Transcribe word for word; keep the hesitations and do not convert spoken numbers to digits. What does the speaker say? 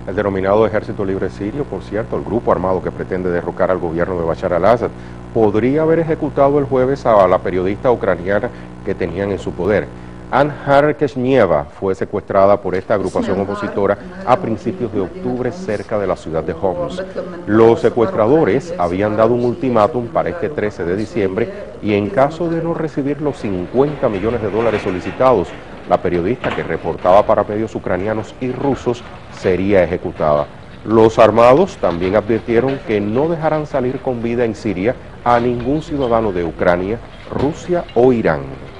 El denominado Ejército Libre Sirio, por cierto, el grupo armado que pretende derrocar al gobierno de Bashar al-Assad, podría haber ejecutado el jueves a la periodista ucraniana que tenían en su poder. Anhar Keshnieva fue secuestrada por esta agrupación opositora a principios de octubre cerca de la ciudad de Homs. Los secuestradores habían dado un ultimátum para este trece de diciembre y en caso de no recibir los cincuenta millones de dólares solicitados, la periodista, que reportaba para medios ucranianos y rusos, sería ejecutada. Los armados también advirtieron que no dejarán salir con vida en Siria a ningún ciudadano de Ucrania, Rusia o Irán.